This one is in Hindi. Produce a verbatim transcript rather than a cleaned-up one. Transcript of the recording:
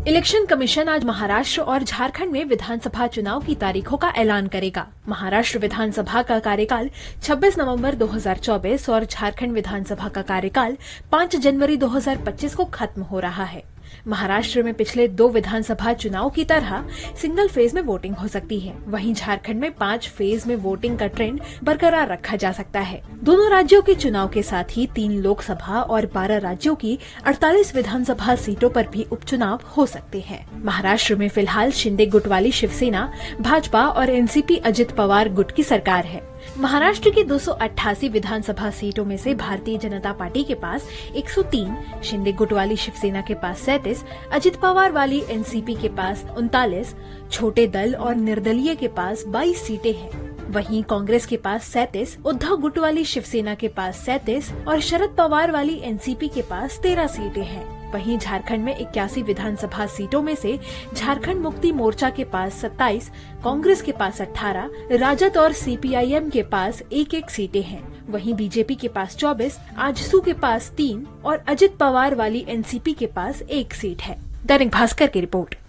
इलेक्शन कमीशन आज महाराष्ट्र और झारखंड में विधानसभा चुनाव की तारीखों का ऐलान करेगा। महाराष्ट्र विधानसभा का कार्यकाल छब्बीस नवंबर दो हज़ार चौबीस और झारखंड विधानसभा का कार्यकाल पाँच जनवरी दो हज़ार पच्चीस को खत्म हो रहा है। महाराष्ट्र में पिछले दो विधानसभा चुनाव की तरह सिंगल फेज में वोटिंग हो सकती है, वहीं झारखंड में पाँच फेज में वोटिंग का ट्रेंड बरकरार रखा जा सकता है। दोनों राज्यों के चुनाव के साथ ही तीन लोकसभा और बारह राज्यों की अड़तालीस विधानसभा सीटों पर भी उपचुनाव हो सकते हैं। महाराष्ट्र में फिलहाल शिंदे गुट वाली शिवसेना, भाजपा और एनसीपी अजित पवार गुट की सरकार है। महाराष्ट्र की दो सौ अट्ठासी विधानसभा सीटों में से भारतीय जनता पार्टी के पास एक सौ तीन, शिंदे गुट वाली शिवसेना के पास सैंतीस, अजित पवार वाली एनसीपी के पास उनतालीस, छोटे दल और निर्दलीय के पास बाईस सीटें हैं। वहीं कांग्रेस के पास सैंतीस, उद्धव गुट वाली शिवसेना के पास सैंतीस और शरद पवार वाली एनसीपी के पास तेरह सीटें हैं। वहीं झारखंड में इक्यासी विधानसभा सीटों में से झारखंड मुक्ति मोर्चा के पास सत्ताईस, कांग्रेस के पास अठारह, राजद और सीपीआईएम के पास एक एक सीटें हैं। वहीं बीजेपी के पास चौबीस, आजसू के पास तीन और अजित पवार वाली एनसीपी के पास एक सीट है। दैनिक भास्कर की रिपोर्ट।